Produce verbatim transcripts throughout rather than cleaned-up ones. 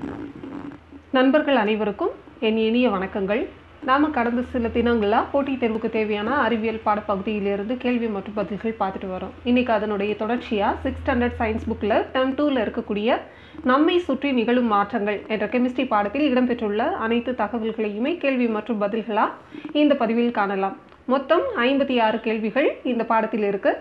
நண்பர்கள் அனைவருக்கும் என் இனிய வணக்கங்கள். நாம் கடந்த சில தினங்களாக போட்டித் தேர்வுக்கு தேவையான அறிவியல் பாடப்பகுதியிலிருந்து கேள்வி மற்றும் பதில்கள் பார்த்துட்டு வரோம். இன்றைக்கி அதனுடைய தொடர்ச்சியாக சிக்ஸ் ஸ்டாண்டர்ட் சயின்ஸ் புக்கில் டெர்ம் டூவில் இருக்கக்கூடிய நம்மை சுற்றி நிகழும் மாற்றங்கள் என்ற கெமிஸ்ட்ரி பாடத்தில் இடம்பெற்றுள்ள அனைத்து தகவல்களையுமே கேள்வி மற்றும் பதில்களாக இந்த பதிவில் காணலாம். மொத்தம் ஐம்பத்தி ஆறு கேள்விகள் இந்த பாடத்தில் இருக்குது.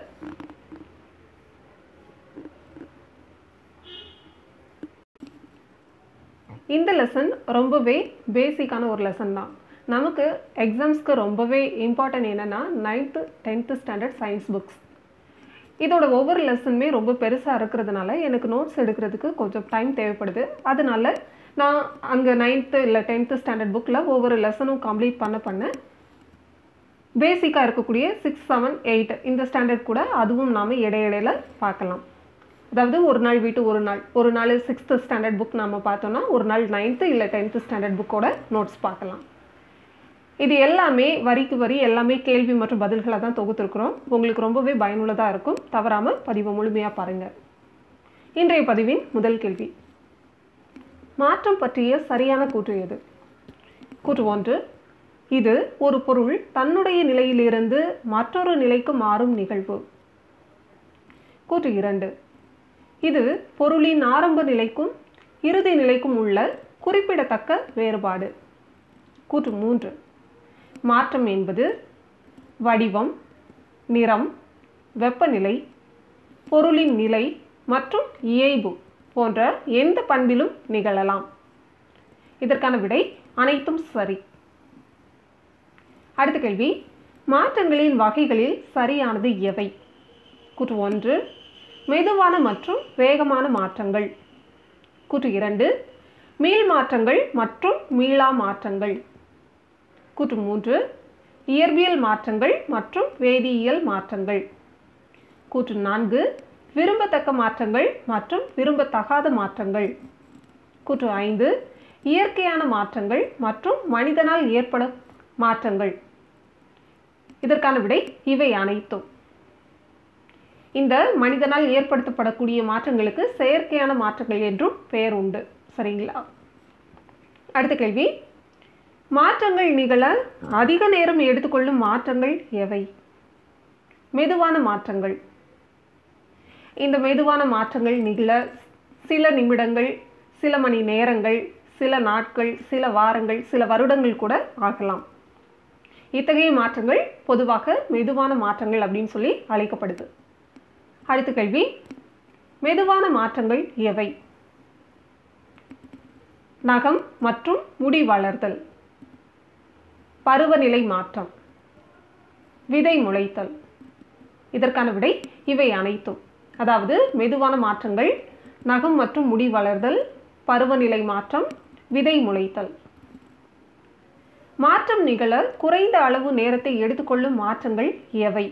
இந்த லெசன் ரொம்பவே பேசிக்கான ஒரு லெசன் தான். நமக்கு எக்ஸாம்ஸ்க்கு ரொம்பவே இம்பார்ட்டன்ட் என்னென்னா ninth tenth standard science books. இதோட ஒவ்வொரு லெசனுமே ரொம்ப பெருசாக இருக்கிறதுனால எனக்கு நோட்ஸ் எடுக்கிறதுக்கு கொஞ்சம் டைம் தேவைப்படுது. அதனால நான் அங்கே நைன்த்து இல்லை டென்த்து ஸ்டாண்டர்ட் புக்கில் ஒவ்வொரு லெசனும் கம்ப்ளீட் பண்ண பண்ண பேசிக்காக இருக்கக்கூடிய சிக்ஸ் செவன் எயிட் இந்த ஸ்டாண்டர்ட் கூட அதுவும் நாம் இடையிடையில் பார்க்கலாம். அதாவது ஒரு நாள் விட்டு ஒரு நாள் ஒரு நாள் சிக்ஸ்த்து ஸ்டாண்டர்ட் புக் நம்ம பார்த்தோன்னா ஒரு நாள் நைன்த்து இல்லை டென்த்து ஸ்டாண்டர்ட் புக்கோட நோட்ஸ் பார்க்கலாம். இது எல்லாமே வரிக்கு வரி எல்லாமே கேள்வி மற்றும் பதில்களை தான் தொகுத்துருக்குறோம். உங்களுக்கு ரொம்பவே பயனுள்ளதாக இருக்கும். தவறாமல் பதிவை முழுமையாக பாருங்கள். இன்றைய பதிவின் முதல் கேள்வி, மாற்றம் பற்றிய சரியான கூற்று எது? கூற்று ஒன்று, இது ஒரு பொருள் தன்னுடைய நிலையிலிருந்து மற்றொரு நிலைக்கு மாறும் நிகழ்வு. கூற்று இரண்டு, இது பொருளின் ஆரம்ப நிலைக்கும் இறுதி நிலைக்கும் உள்ள குறிப்பிடத்தக்க வேறுபாடு. கூற்று மூன்று, மாற்றம் என்பது வடிவம், நிறம், வெப்பநிலை, பொருளின் நிலை மற்றும் இயைபு போன்ற எந்த பண்பிலும் நிகழலாம். இதற்கான விடை அனைத்தும் சரி. அடுத்த கேள்வி, மாற்றங்களின் வகைகளில் சரியானது எவை? கூற்று ஒன்று, மெதுவான மற்றும் வேகமான மாற்றங்கள். கூற்று இரண்டு, மீள் மாற்றங்கள் மற்றும் மீளா மாற்றங்கள். கூற்று மூன்று, இயற்பியல் மாற்றங்கள் மற்றும் வேதியியல் மாற்றங்கள். கூற்று நான்கு, விரும்பத்தக்க மாற்றங்கள் மற்றும் விரும்பத்தகாத மாற்றங்கள். கூற்று ஐந்து, இயற்கையான மாற்றங்கள் மற்றும் மனிதனால் ஏற்படும் மாற்றங்கள். இதற்கான விடை இவை அனைத்தும். இந்த மனிதனால் ஏற்படுத்தப்படக்கூடிய மாற்றங்களுக்கு செயற்கையான மாற்றங்கள் என்றும் பெயர் உண்டு. சரிங்களா? அடுத்த கேள்வி, மாற்றங்கள் நிகழ அதிக நேரம் எடுத்துக்கொள்ளும் மாற்றங்கள் எவை? மெதுவான மாற்றங்கள். இந்த மெதுவான மாற்றங்கள் நிகழ சில நிமிடங்கள், சில மணி நேரங்கள், சில நாட்கள், சில வாரங்கள், சில வருடங்கள் கூட ஆகலாம். இத்தகைய மாற்றங்கள் பொதுவாக மெதுவான மாற்றங்கள் அப்படின்னு சொல்லி அழைக்கப்படுது. அடுத்த கேள்வி, மெதுவான மாற்றங்கள் எவை? நகம் மற்றும் முடி வளர்தல், பருவநிலை மாற்றம், விதை முளைத்தல். இதற்கான விடை இவை அனைத்தும். அதாவது மெதுவான மாற்றங்கள் நகம் மற்றும் முடி வளர்தல், பருவநிலை மாற்றம், விதை முளைத்தல். மாற்றம் நிகழ குறைந்த அளவு நேரத்தை எடுத்துக்கொள்ளும் மாற்றங்கள் எவை?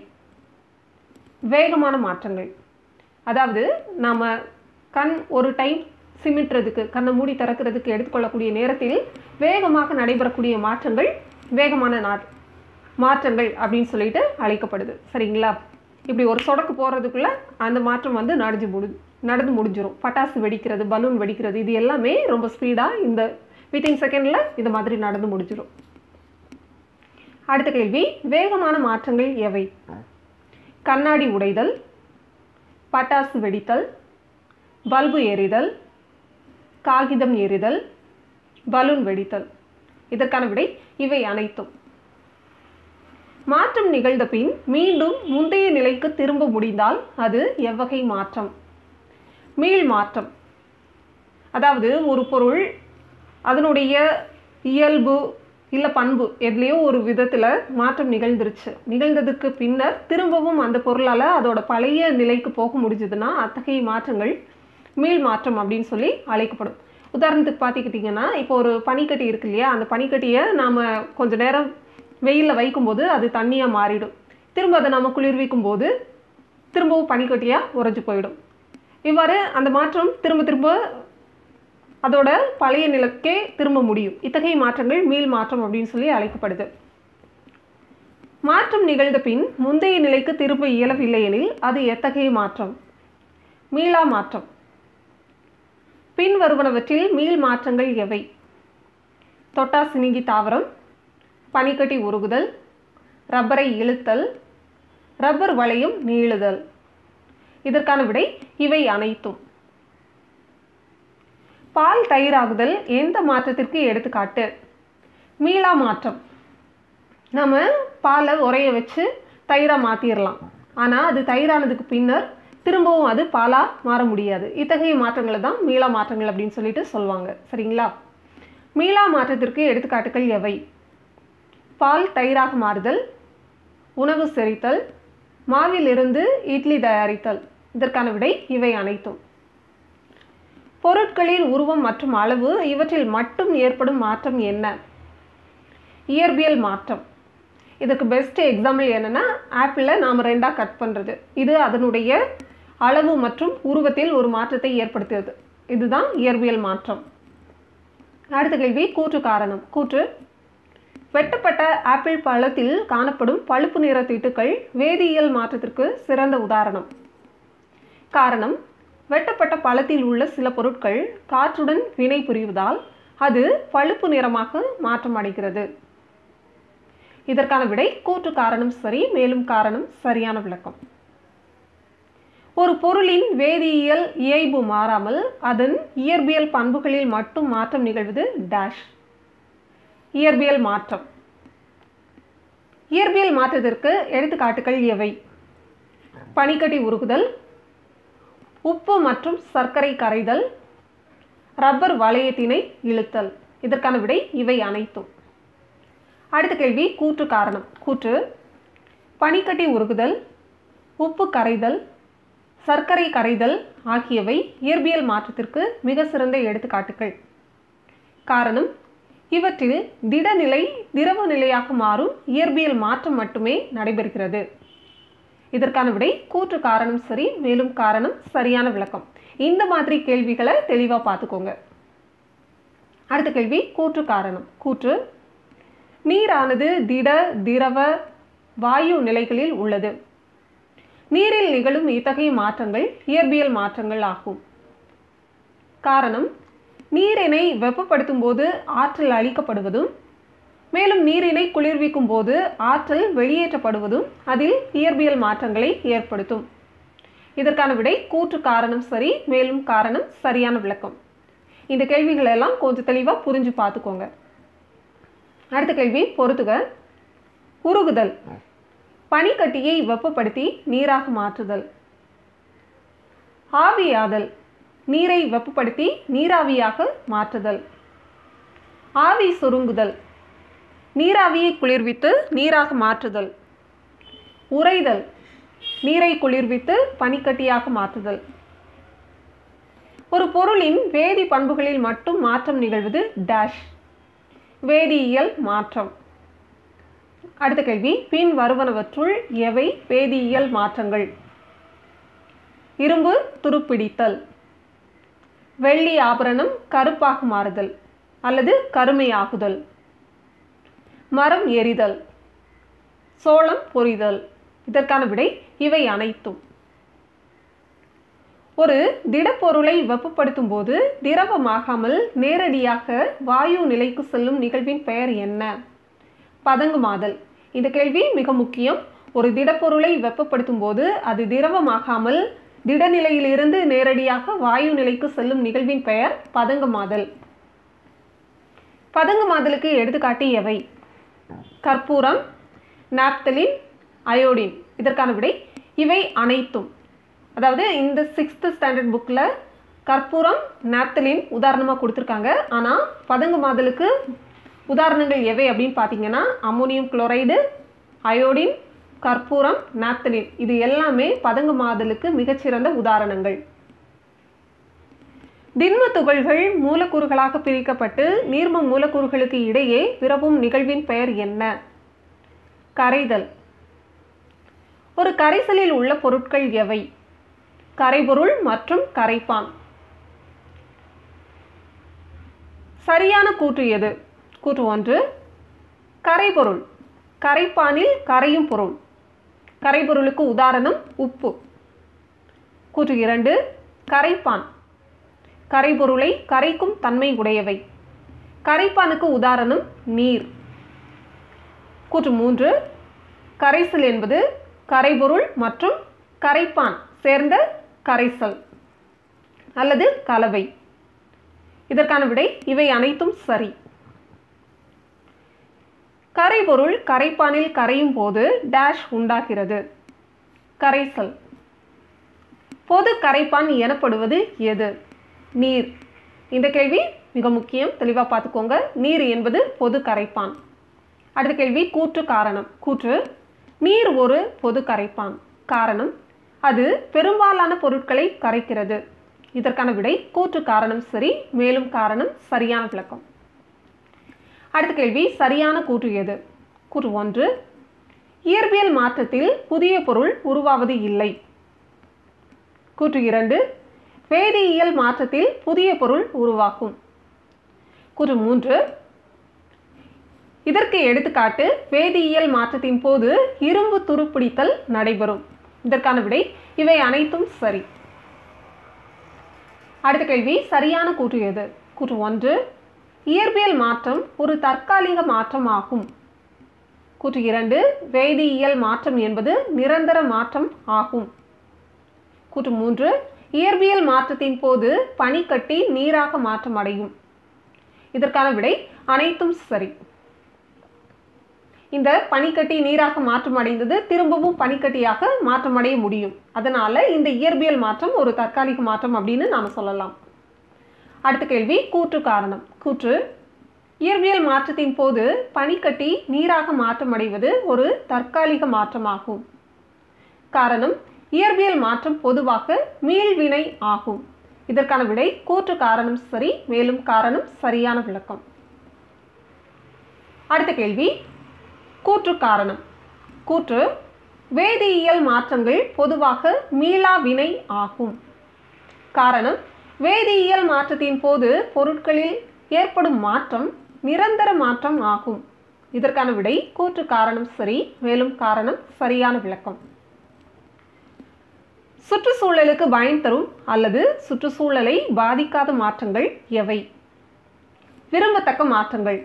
வேகமான மாற்றங்கள். அதாவது நாம் கண் ஒரு டைம் சிமிட்டுறதுக்கு, கண்ணை மூடி திறக்கிறதுக்கு எடுத்துக்கொள்ளக்கூடிய நேரத்தில் வேகமாக நடைபெறக்கூடிய மாற்றங்கள் வேகமான நா மாற்றங்கள் அப்படின்னு சொல்லிட்டு அழைக்கப்படுது. சரிங்களா? இப்படி ஒரு சொடக்கு போகிறதுக்குள்ளே அந்த மாற்றம் வந்து நடந்து முடி நடந்து முடிஞ்சிடும். பட்டாசு வெடிக்கிறது, பலூன் வெடிக்கிறது, இது எல்லாமே ரொம்ப ஸ்பீடாக இந்த வித்தின் செகண்டில் இது மாதிரி நடந்து முடிஞ்சிடும். அடுத்த கேள்வி, வேகமான மாற்றங்கள் எவை? கண்ணாடி உடைதல், பட்டாசு வெடித்தல், பல்பு எரிதல், காகிதம் எரிதல், பலூன் வெடித்தல். இதற்கான விடை இவை அனைத்தும். மாற்றம் நிகழ்ந்த பின் மீண்டும் முந்தைய நிலைக்கு திரும்ப முடிந்தால் அது எவ்வகை மாற்றம்? மீள் மாற்றம். அதாவது ஒரு பொருள் அதனுடைய இயல்பு இல்லை பண்பு எதுலேயோ ஒரு விதத்தில் மாற்றம் நிகழ்ந்துருச்சு. நிகழ்ந்ததுக்கு பின்னர் திரும்பவும் அந்த பொருளால் அதோட பழைய நிலைக்கு போக முடிஞ்சதுன்னா அத்தகைய மாற்றங்கள் மீள் மாற்றம் அப்படின்னு சொல்லி அழைக்கப்படும். உதாரணத்துக்கு பார்த்துக்கிட்டிங்கன்னா, இப்போ ஒரு பனிக்கட்டி இருக்கு இல்லையா, அந்த பனிக்கட்டியை நாம் கொஞ்சம் நேரம் வெயிலில் வைக்கும்போது அது தண்ணியாக மாறிடும். திரும்ப அதை நம்ம குளிர்விக்கும் போது திரும்பவும் பனிக்கட்டியாக உறைஞ்சி போயிடும். இவ்வாறு அந்த மாற்றம் திரும்ப திரும்ப அதோட பழைய நிலைக்கே திரும்ப முடியும். இத்தகைய மாற்றங்கள் மீள் மாற்றம் அப்படின்னு சொல்லி அழைக்கப்படுது. மாற்றம் நிகழ்ந்த பின் முந்தைய நிலைக்கு திரும்ப இயலவில்லை எனில் அது எத்தகைய மாற்றம்? மீளா மாற்றம். பின் வருவனவற்றில் மீள் மாற்றங்கள் எவை? தொட்டா சினுங்கி தாவரம், பனிக்கட்டி உருகுதல், ரப்பரை இழுத்தல், ரப்பர் வளையம் நீளுதல். இதற்கான விடை இவை அனைத்தும். பால் தயிராகுதல் எந்த மாற்றத்திற்கு எடுத்துக்காட்டு? மீளா மாற்றம். நம்ம பாலை உரைய வச்சு தயிராக மாற்றிடலாம், ஆனால் அது தயிரானதுக்கு பின்னர் திரும்பவும் அது பாலாக மாற முடியாது. இத்தகைய மாற்றங்களை தான் மீளா மாற்றங்கள் அப்படின்னு சொல்லிட்டு சொல்லுவாங்க. சரிங்களா? மீளா மாற்றத்திற்கு எடுத்துக்காட்டுகள் எவை? பால் தயிராக மாறுதல், உணவு செரித்தல், மாவிலிருந்து இட்லி தயாரித்தல். இதற்கான விடை இவை அனைத்தும். பொருட்களின் உருவம் மற்றும் அளவு இவற்றில் மட்டும் ஏற்படும் மாற்றம் என்ன? இயற்பியல் மாற்றம். இதுக்கு பெஸ்ட் எக்ஸாம்பிள் என்னென்னா, ஆப்பிளை நாம் ரெண்டாக கட் பண்ணுறது. இது அதனுடைய அளவு மற்றும் உருவத்தில் ஒரு மாற்றத்தை ஏற்படுத்துகிறது. இதுதான் இயற்பியல் மாற்றம். அடுத்த கேள்வி, கூற்று காரணம். கூற்று: வெட்டப்பட்ட ஆப்பிள் பழத்தில் காணப்படும் பழுப்பு நிற திட்டுக்கள் வேதியியல் மாற்றத்திற்கு சிறந்த உதாரணம். காரணம்: வெட்டப்பட்ட பழத்தில் உள்ள சில பொருட்கள் காற்றுடன் வினை புரிவதால் அது பழுப்பு நிறமாக மாற்றம் அடைகிறது. இதற்கான விடை கூற்று காரணம் சரி, மேலும் காரணம் சரியான விளக்கம். ஒரு பொருளின் வேதியியல் இயைபு மாறாமல் அதன் இயற்பியல் பண்புகளில் மட்டும் மாற்றம் நிகழ்வது டேஷ். இயற்பியல் மாற்றம். இயற்பியல் மாற்றத்திற்கு எடுத்துக்காட்டுகள் எவை? பனிக்கட்டி உருகுதல், உப்பு மற்றும் சர்க்கரை கரைதல், ரப்பர் வளையத்தினை இழுத்தல். இதற்கான விடை இவை அனைத்தும். அடுத்த கேள்வி, கூற்று காரணம். கூற்று: பனிக்கட்டி உருகுதல், உப்பு கரைதல், சர்க்கரை கரைதல் ஆகியவை இயற்பியல் மாற்றத்திற்கு மிக சிறந்த எடுத்துக்காட்டுகள். காரணம்: இவற்றில் திடநிலை திரவ நிலையாக மாறும் இயற்பியல் மாற்றம் மட்டுமே நடைபெறுகிறது. இதற்கான விடை கூற்று காரணம் சரி, மேலும் காரணம் சரியான விளக்கம். இந்த மாதிரி கேள்விகளை தெளிவாக பார்த்துக்கோங்க. அடுத்த கேள்வி, கூற்று காரணம். கூற்று: நீரானது திட, திரவ, வாயு நிலைகளில் உள்ளது. நீரில் நிகழும் இத்தகைய மாற்றங்கள் இயற்பியல் மாற்றங்கள் ஆகும். காரணம்: நீரினை வெப்பப்படுத்தும் போது ஆற்றல் அளிக்கப்படுவதும், மேலும் நீரினை குளிர்விக்கும் போது ஆற்றல் வெளியேற்றப்படுவதும் அதில் இயற்பியல் மாற்றங்களை ஏற்படுத்தும். இதற்கான விடை கூற்று காரணம் சரி, மேலும் காரணம் சரியான விளக்கம். இந்த கேள்விகளெல்லாம் கொஞ்சம் தெளிவாக புரிஞ்சு பார்த்துக்கோங்க. அடுத்த கேள்வி, பொறுத்துக. உருகுதல்: பனிக்கட்டியை வெப்பப்படுத்தி நீராக மாற்றுதல். ஆவியாதல்: நீரை வெப்பப்படுத்தி நீராவியாக மாற்றுதல். ஆவி சுருங்குதல்: நீராவியை குளிர்வித்து நீராக மாற்றுதல். உறைதல்: நீரை குளிர்வித்து பனிக்கட்டியாக மாற்றுதல். ஒரு பொருளின் வேதி பண்புகளில் மட்டும் மாற்றம் நிகழ்வது டேஷ். வேதியியல் மாற்றம். அடுத்த கேள்வி, பின் வருவனவற்றுள் எவை வேதியியல் மாற்றங்கள்? இரும்பு துருப்பிடித்தல், வெள்ளி ஆபரணம் கருப்பாக மாறுதல் அல்லது கருமையாகுதல், மரம் எரிதல், சோளம் பொரிதல். இதற்கான விடை இவை அனைத்தும். ஒரு திடப்பொருளை வெப்பப்படுத்தும் போது திரவமாகாமல் நேரடியாக வாயு நிலைக்கு செல்லும் நிகழ்வின் பெயர் என்ன? பதங்குமாதல். இந்த கேள்வி மிக முக்கியம். ஒரு திடப்பொருளை வெப்பப்படுத்தும் போது அது திரவமாகாமல் திடநிலையிலிருந்து நேரடியாக வாயு நிலைக்கு செல்லும் நிகழ்வின் பெயர் பதங்குமாதல். பதங்குமாதலுக்கு எடுத்துக்காட்டு எவை? கற்பூரம், நாப்தலின், அயோடின். இதற்கான விடை இவை அனைத்தும். அதாவது இந்த சிக்ஸ்த் ஸ்டாண்டர்ட் புக்கில் கற்பூரம், நாப்தலின் உதாரணமாக கொடுத்துருக்காங்க. ஆனால் பதங்குமாதலுக்கு உதாரணங்கள் எவை அப்படின்னு பார்த்தீங்கன்னா அம்மோனியம் குளோரைடு, அயோடின், கற்பூரம், நாப்தலின். இது எல்லாமே பதங்குமாதலுக்கு மிகச்சிறந்த உதாரணங்கள். திண்ம துகள்கள் மூலக்கூறுகளாக பிரிக்கப்பட்டு நீர்ம மூலக்கூறுகளுக்கு இடையே விரவும் நிகழ்வின் பெயர் என்ன? கரைதல். ஒரு கரைசலில் உள்ள பொருட்கள் எவை? கரைபொருள் மற்றும் கரைப்பான். சரியான கூற்று எது? கூற்று ஒன்று, கரைபொருள். கரைப்பானில் கரையும் பொருள். கரைபொருளுக்கு உதாரணம் உப்பு. கூற்று இரண்டு, கரைப்பான். கரைபொருளை கரைக்கும் தன்மை உடையவை. கரைப்பானுக்கு உதாரணம் நீர். கூற்று மூன்று, கரைசல் என்பது கரைபொருள் மற்றும் கரைப்பான் சேர்ந்த கரைசல் அல்லது கலவை. இதற்கான விடை இவை அனைத்தும் சரி. கரைபொருள் கரைப்பானில் கரையும் போது டேஷ் உண்டாகிறது. கரைசல். பொது கரைப்பான் எனப்படுவது எது? நீர். இந்த கேள்வி மிக முக்கியம், தெளிவாக பார்த்துக்கோங்க. நீர் என்பது பொது கரைப்பான். அடுத்த கேள்வி கூற்று காரணம். கூற்று, நீர் ஒரு பொது கரைப்பான். காரணம், அது பெரும்பாலான பொருட்களை கரைக்கிறது. இதற்கான விடை கூற்று காரணம் சரி, மேலும் காரணம் சரியான விளக்கம். அடுத்த கேள்வி சரியான கூற்று எது? கூற்று ஒன்று, இயற்பியல் மாற்றத்தில் புதிய பொருள் உருவாவது இல்லை. கூற்று இரண்டு, வேதியியல் மாற்றத்தில் புதிய பொருள் உருவாகும். கூற்று மூன்று, இதற்கு எடுத்துக்காட்டு வேதியியல் மாற்றத்தின் போது இரும்பு துருப்பிடித்தல் நடைபெறும். இதற்கான விடை இவை அனைத்தும் சரி. அடுத்த கேள்வி சரியான கூற்று எது? கூற்று ஒன்று, இயற்பியல் மாற்றம் ஒரு தற்காலிக மாற்றம் ஆகும். கூற்று இரண்டு, வேதியியல் மாற்றம் என்பது நிரந்தர மாற்றம் ஆகும். கூற்று மூன்று, இயற்பியல் மாற்றத்தின் போது பனிக்கட்டி நீராக மாற்றம் அடையும். இதற்கான விடை அனைத்தும் சரி. இந்த பனிக்கட்டி நீராக மாற்றம் அடைந்தது திரும்பவும் பனிக்கட்டியாக மாற்றமடைய முடியும். அதனால இந்த இயற்பியல் மாற்றம் ஒரு தற்காலிக மாற்றம் அப்படின்னு நாம சொல்லலாம். அடுத்த கேள்வி கூற்று காரணம். கூற்று, இயற்பியல் மாற்றத்தின் போது பனிக்கட்டி நீராக மாற்றம் அடைவது ஒரு தற்காலிக மாற்றமாகும். காரணம், இயற்பியல் மாற்றம் பொதுவாக மீள்வினை ஆகும். இதற்கான விடை கூற்று காரணம் சரி, மேலும் காரணம் சரியான விளக்கம். அடுத்த கேள்வி கூற்று காரணம். கூற்று, வேதியியல் மாற்றங்கள் பொதுவாக மீளா வினை ஆகும். காரணம், வேதியியல் மாற்றத்தின் போது பொருட்களில் ஏற்படும் மாற்றம் நிரந்தர மாற்றம் ஆகும். இதற்கான விடை கூற்று காரணம் சரி, மேலும் காரணம் சரியான விளக்கம். சுற்றுச்சூழலுக்கு பயன் தரும் அல்லது சுற்றுச்சூழலை பாதிக்காத மாற்றங்கள் எவை? விரும்பத்தக்க மாற்றங்கள்.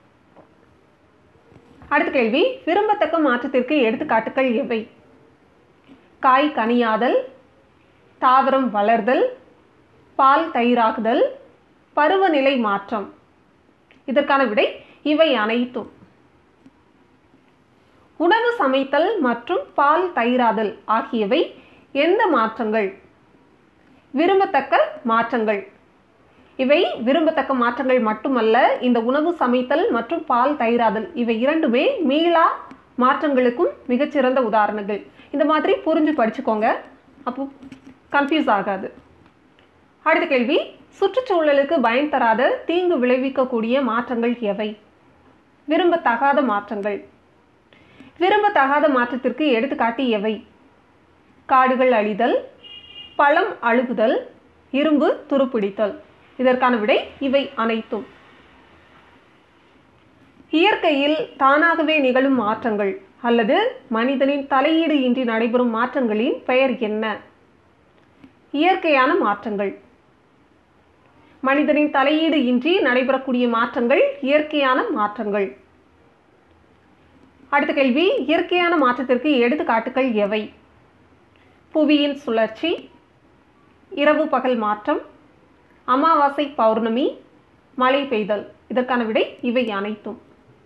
அடுத்த கேள்வி விரும்பத்தக்க மாற்றத்திற்கு எடுத்துக்காட்டுகள் எவை? காய் கனியாதல், தாவரம் வளர்தல், பால் தயிராகுதல், பருவநிலை மாற்றம். இதற்கான விடை இவை அனைத்தும். உணவு சமைத்தல் மற்றும் பால் தயிராதல் ஆகியவை எந்த மாற்றங்கள்? விரும்பத்தக்க மாற்றங்கள். இவை விரும்பத்தக்க மாற்றங்கள் மட்டுமல்ல, இந்த உணவு சமைத்தல் மற்றும் பால் தயிராதல் இவை இரண்டுமே மீளா மாற்றங்களுக்கும் மிகச்சிறந்த உதாரணங்கள். இந்த மாதிரி புரிஞ்சு படிச்சுக்கோங்க, அப்போ கன்ஃபியூஸ் ஆகாது. அடுத்த கேள்வி சுற்றுச்சூழலுக்கு பயன் தராத தீங்கு விளைவிக்கக்கூடிய மாற்றங்கள் எவை? விரும்பத்தகாத மாற்றங்கள். விரும்பத்தகாத மாற்றத்திற்கு எடுத்துக்காட்டு எவை? காடுகள் அழிதல், பழம் அழுகுதல், இரும்பு துருப்பிடித்தல். இதற்கான விடை இவை அனைத்தும். இயற்கையில் தானாகவே நிகழும் மாற்றங்கள் அல்லது மனிதனின் தலையீடு இன்றி நடைபெறும் மாற்றங்களின் பெயர் என்ன? இயற்கையான மாற்றங்கள். மனிதனின் தலையீடு இன்றி நடைபெறக்கூடிய மாற்றங்கள் இயற்கையான மாற்றங்கள். அடுத்த கேள்வி இயற்கையான மாற்றத்திற்கு எடுத்துக்காட்டுகள் எவை? புவியின் சுழற்சி, இரவு பகல் மாற்றம், அமாவாசை பௌர்ணமி, மழை பெய்தல். இதற்கான விடை இவை அனைத்தும்.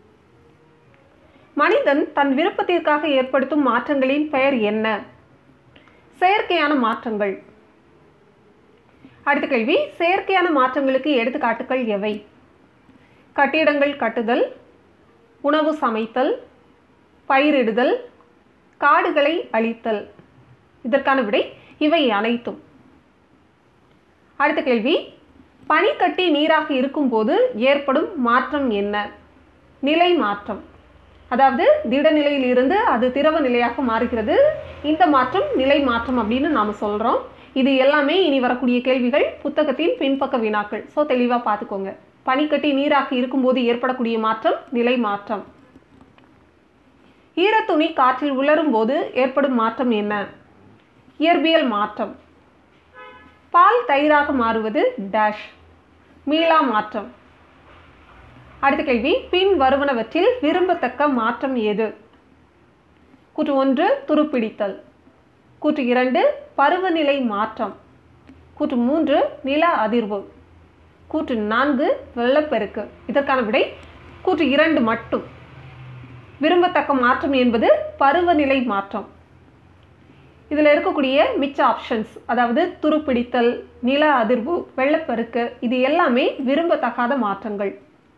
மனிதன் தன் விருப்பத்திற்காக ஏற்படுத்தும் மாற்றங்களின் பெயர் என்ன? செயற்கையான மாற்றங்கள். அடுத்த கேள்வி செயற்கையான மாற்றங்களுக்கு எடுத்துக்காட்டுகள் எவை? கட்டிடங்கள் கட்டுதல், உணவு சமைத்தல், பயிரிடுதல், காடுகளை அழித்தல். இதற்கான விடை இவை அனைத்தும். அடுத்த கேள்வி பனிக்கட்டி நீராக இருக்கும்போது ஏற்படும் மாற்றம் என்ன? நிலை மாற்றம். அதாவது திடநிலையில் இருந்து அது திரவ நிலையாக மாறுகிறது. இந்த மாற்றம் நிலை மாற்றம் அப்படின்னு நாம் சொல்கிறோம். இது எல்லாமே இனி வரக்கூடிய கேள்விகள், புத்தகத்தின் பின்பக்க வினாக்கள். ஸோ தெளிவாக பார்த்துக்கோங்க. பனிக்கட்டி நீராக இருக்கும்போது ஏற்படக்கூடிய மாற்றம் நிலை மாற்றம். ஈரத்துணி காற்றில் உலரும் போது ஏற்படும் மாற்றம் என்ன? இயற்பியல் மாற்றம். பால் தயிராக மாறுவது டேஷ் மீளா மாற்றம். அடுத்த கேள்வி, பின் வருவனவற்றில் விரும்பத்தக்க மாற்றம் எது? கூற்று ஒன்று துருப்பிடித்தல், கூற்று இரண்டு பருவநிலை மாற்றம், கூற்று மூன்று நில அதிர்வு, கூற்று நான்கு வெள்ளப்பெருக்கு. இதற்கான விடை கூற்று இரண்டு மட்டும். விரும்பத்தக்க மாற்றம் என்பது பருவநிலை மாற்றம். இதில் இருக்கக்கூடிய மிச்ச ஆப்ஷன்ஸ், அதாவது துருப்பிடித்தல், நில அதிர்வு, வெள்ளப்பெருக்கு, இது எல்லாமே விரும்பத்தகாத மாற்றங்கள்.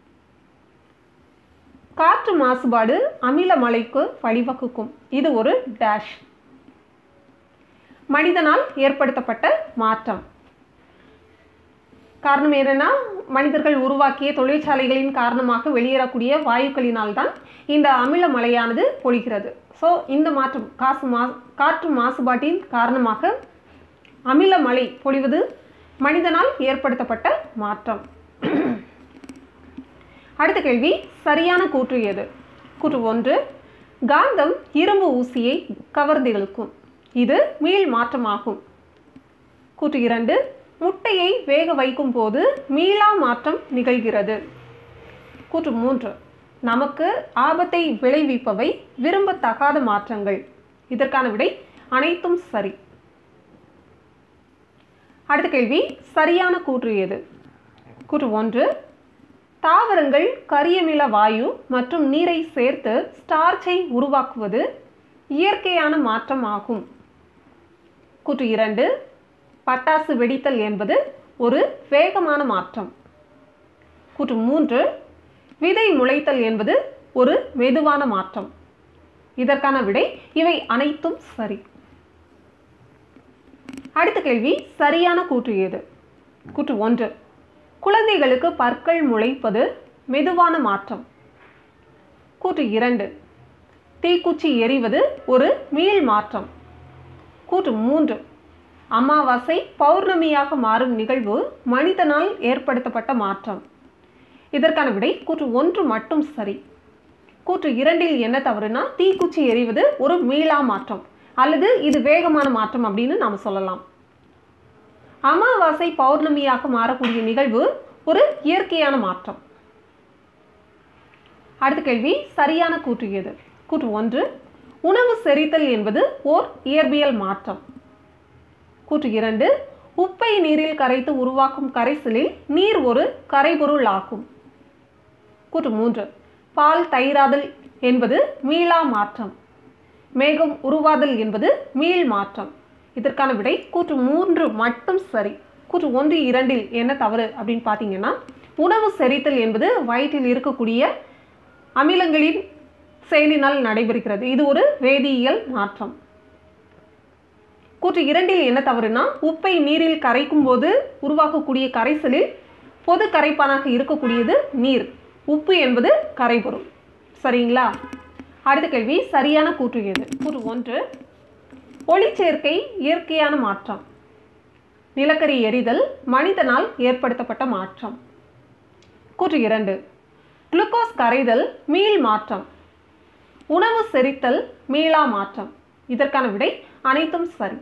காற்று மாசுபாடு அமில மழைக்கு வழிவகுக்கும். இது ஒரு டேஷ். மனிதனால் ஏற்படுத்தப்பட்ட மாற்றம். காரணம் என்னன்னா, மனிதர்கள் உருவாக்கிய தொழிற்சாலைகளின் காரணமாக வெளியேறக்கூடிய வாயுக்களினால் தான் இந்த அமில மழையானது பொழிகிறது. ஸோ இந்த மாற்றம் காசு மா காற்று மாசுபாட்டின் காரணமாக அமில மழை பொழிவது மனிதனால் ஏற்படுத்தப்பட்ட மாற்றம். அடுத்த கேள்வி, சரியான கூற்று எது? கூற்று ஒன்று காந்தம் இரும்பு ஊசியை கவர்ந்திழுக்கும். இது மீள் மாற்றமாகும். கூற்று இரண்டு முட்டையை வேக வைக்கும் போது மீளா மாற்றம் நிகழ்கிறது. கூற்று மூன்று நமக்கு ஆபத்தை விளைவிப்பவை விரும்பத்தகாத மாற்றங்கள். இதற்கான விடை அனைத்தும் சரி. அடுத்த கேள்வி, சரியான கூற்று எது? கூற்று ஒன்று தாவரங்கள் கரியமில வாயு மற்றும் நீரை சேர்த்து ஸ்டார்ச்சை உருவாக்குவது இயற்கையான மாற்றம் ஆகும். கூற்று இரண்டு பட்டாசு வெடித்தல் என்பது ஒரு வேகமான மாற்றம். கூற்று மூன்று விதை முளைத்தல் என்பது ஒரு மெதுவான மாற்றம். இதற்கான விடை இவை அனைத்தும் சரி. அடுத்த கேள்வி, சரியான கூற்று எது? கூற்று ஒன்று குழந்தைகளுக்கு பற்கள் முளைப்பது மெதுவான மாற்றம். கூற்று இரண்டு தீக்குச்சி எரிவது ஒரு மீள் மாற்றம். கூற்று மூன்று அமாவாசை பௌர்ணமியாக மாறும் நிகழ்வு மனிதனால் ஏற்படுத்தப்பட்ட மாற்றம். இதற்கான விடை கூற்று ஒன்று மட்டும் சரி. கூற்று இரண்டில் என்ன தவறுனா, தீக்குச்சி எரிவது ஒரு மீளா மாற்றம் அல்லது இது வேகமான மாற்றம் அப்படின்னு நாம் சொல்லலாம். அமாவாசை பௌர்ணமியாக மாறக்கூடிய நிகழ்வு ஒரு இயற்கையான மாற்றம். அடுத்த கேள்வி, சரியான கூற்று எது? கூற்று ஒன்று உணவு செரித்தல் என்பது ஓர் இயற்பியல் மாற்றம். கூற்று இரண்டு உப்பை நீரில் கரைத்து உருவாக்கும் கரைசலில் நீர் ஒரு கரைபொருள் ஆகும். கூற்று மூன்று பால் தயிராதல் என்பது மீளா மாற்றம். மேகம் உருவாதல் என்பது மீள் மாற்றம். இதற்கான விடை கூற்று மூன்று மட்டும் சரி. கூற்று ஒன்று இரண்டில் என்ன தவறு அப்படின்னு பார்த்தீங்கன்னா, உணவு செரித்தல் என்பது வயிற்றில் இருக்கக்கூடிய அமிலங்களின் செயலினால் நடைபெறுகிறது. இது ஒரு வேதியியல் மாற்றம். கூற்று இரண்டில் என்ன தவறுனா, உப்பை நீரில் கரைக்கும் போது உருவாக்கக்கூடிய கரைசலில் பொது கரைப்பானாக இருக்கக்கூடியது நீர். உப்பு என்பது கரைபொருள். சரிங்களா? அடுத்த கேள்வி, சரியான கூற்று எது? கூற்று ஒன்று ஒளிச்சேர்க்கை இயற்கையான மாற்றம். நிலக்கரி எரிதல் மனிதனால் ஏற்படுத்தப்பட்ட மாற்றம். கூற்று இரண்டு குளுக்கோஸ் கரைதல் மீள் மாற்றம். உணவு செரித்தல் மீளா மாற்றம். இதற்கான விடை அனைத்தும் சரி.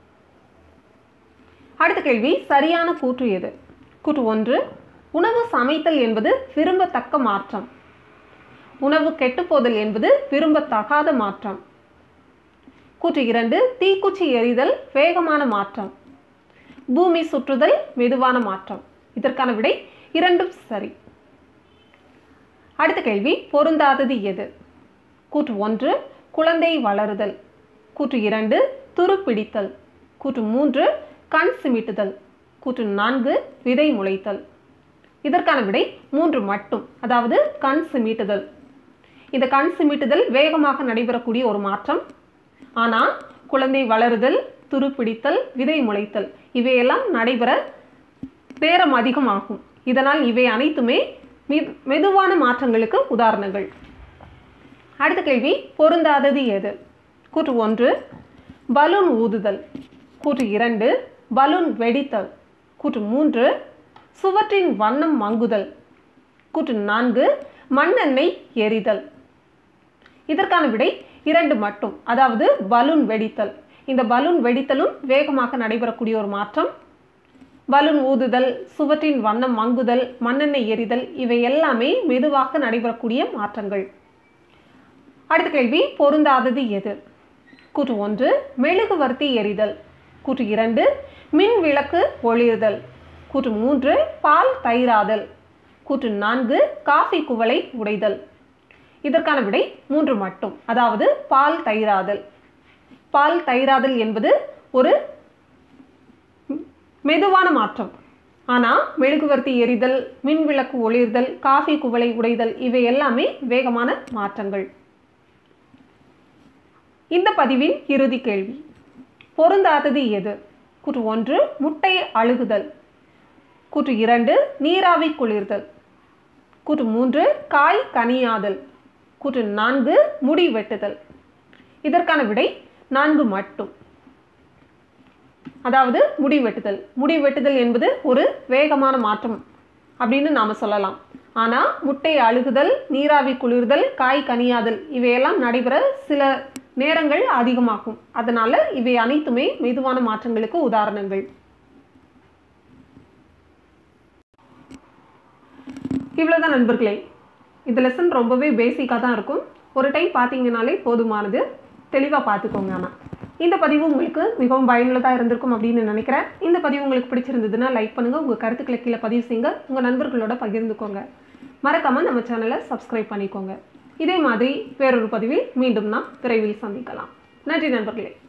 அடுத்த கேள்வி, சரியான கூற்று எது? கூற்று ஒன்று உணவு சமைத்தல் என்பது விரும்பத்தக்க மாற்றம். உணவு கெட்டுப்போதல் என்பது விரும்பத்தகாத மாற்றம். கூற்று இரண்டு தீக்குச்சி எரிதல் வேகமான மாற்றம். பூமி சுற்றுதல் மெதுவான மாற்றம். இதற்கான விடை இரண்டும் சரி. அடுத்த கேள்வி, பொருந்தாதது எது? கூற்று ஒன்று குழந்தை வளருதல். கூற்று இரண்டு துருப்பிடித்தல். கூற்று மூன்று கண் சிமிட்டுதல். கூற்று நான்கு விதை முளைத்தல். இதற்கான விடை மூன்று மட்டும், அதாவது கண் சிமிட்டுதல். இந்த கண் சிமிட்டுதல் வேகமாக நடைபெறக்கூடிய ஒரு மாற்றம். ஆனால் குழந்தை வளருதல், துருப்பிடித்தல், விதை முளைத்தல் இவையெல்லாம் நடைபெற நேரம் அதிகமாகும். இதனால் இவை அனைத்துமே மெதுவான மாற்றங்களுக்கு உதாரணங்கள். அடுத்த கேள்வி, பொருந்தாதது எது? கூற்று ஒன்று பலூன் ஊதுதல். கூற்று இரண்டு பலூன் வெடித்தல். கூற்று மூன்று சுவற்றின் வண்ணம் மங்குதல். கூற்று நான்கு மண்ணெண்ணெய் எரிதல். இதற்கான விடை இரண்டு மட்டும், அதாவது பலூன் வெடித்தல். இந்த பலூன் வெடித்தலும் வேகமாக நடைபெறக்கூடிய ஒரு மாற்றம். பலூன் ஊதுதல், சுவற்றின் வண்ணம் மங்குதல், மண்ணெண்ணெய் எரிதல் இவை எல்லாமே மெதுவாக நடைபெறக்கூடிய மாற்றங்கள். அடுத்த கேள்வி, பொருந்தாதது எது? கூற்று ஒன்று மெழுகுவர்த்தி எரிதல். கூற்று இரண்டு மின் விளக்கு ஒளிர்தல். கூற்று மூன்று பால் தயிராதல். கூற்று நான்கு காஃபி குவளை உடைதல். இதற்கான விடை மூன்று மட்டும், அதாவது பால் தயிராதல். பால் தயிராதல் என்பது ஒரு மெதுவான மாற்றம். ஆனால் மெழுகுவர்த்தி எரிதல், மின் விளக்கு ஒளிர்தல், காஃபி குவளை உடைதல் இவை எல்லாமே வேகமான மாற்றங்கள். இந்த பதிவின் இறுதி கேள்வி, பொருந்தாதது எது? கூற்று ஒன்று முட்டை அழுகுதல். கூற்று இரண்டு நீராவி குளிர்தல். கூற்று மூன்று காய் கனியாதல். கூற்று நான்கு முடி வெட்டுதல். இதற்கான விடை நான்கு மட்டும், அதாவது முடி வெட்டுதல். முடி வெட்டுதல் என்பது ஒரு வேகமான மாற்றம் அப்படின்னு நாம் சொல்லலாம். ஆனால் முட்டை அழுகுதல், நீராவி குளிர்தல், காய் கனியாதல் இவையெல்லாம் நடைபெற சில நேரங்கள் அதிகமாகும். அதனால இவை அனைத்துமே மெதுவான மாற்றங்களுக்கு உதாரணங்கள். இவ்வளோதான் நண்பர்களே. இந்த லெசன் ரொம்பவே பேசிக்காக தான் இருக்கும். ஒரு டைம் பார்த்தீங்கனாலே போதுமானது. தெளிவாக பார்த்துக்கோங்க. ஆனால் இந்த பதிவு உங்களுக்கு மிகவும் பயனுள்ளதாக இருந்திருக்கும் அப்படின்னு நினைக்கிறேன். இந்த பதிவு உங்களுக்கு பிடிச்சிருந்ததுன்னா லைக் பண்ணுங்கள், உங்கள் கருத்துக்களை கீழே பதிவு செய்யுங்க, உங்கள் நண்பர்களோட பகிர்ந்துக்கோங்க. மறக்காமல் நம்ம சேனலை சப்ஸ்கிரைப் பண்ணிக்கோங்க. இதே மாதிரி வேறொரு பதிவில் மீண்டும் நாம் விரைவில் சந்திக்கலாம். நன்றி நண்பர்களே.